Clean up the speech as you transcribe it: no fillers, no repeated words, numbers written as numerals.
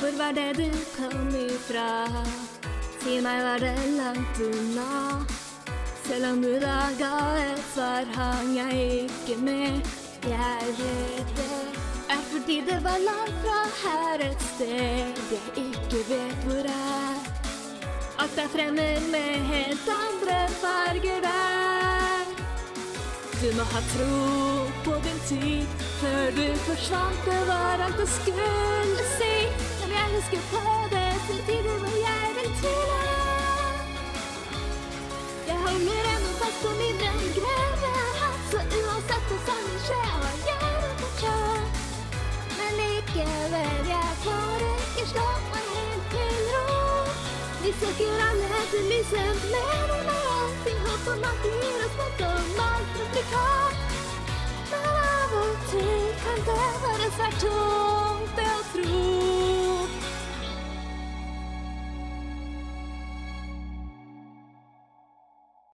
hvor var det du kom ifra? Si meg, var det langt unna? Selv om du da ga et svar, hang jeg ikke med. Jeg vet det er fordi det var langt fra her et sted jeg ikke vet hvor er. Alt er fremmed med helt andre farger der. Du må ha tro på din tid før du forsvant. Det var alt du skulle si. Men jeg husker på det til tider hvor jeg vil til deg. Jeg holder ennå fast på min drømmegreve her, så uansett hva som vil skje, har jeg det fortsatt. Men likevel, jeg får ikke slå meg helt til ro. Vi søker alle etter lyset, men det er alltid håp om at det gir oss mot om alt replikat. Men av og til kan det være svært tungt.